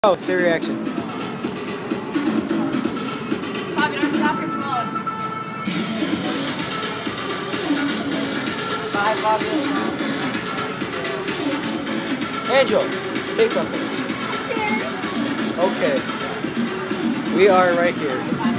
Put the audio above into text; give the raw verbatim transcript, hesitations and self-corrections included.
Oh, say reaction. Fabio, don't drop your phone. Bye, Fabio. Angel, say something. I'm scared. Okay. We are right here.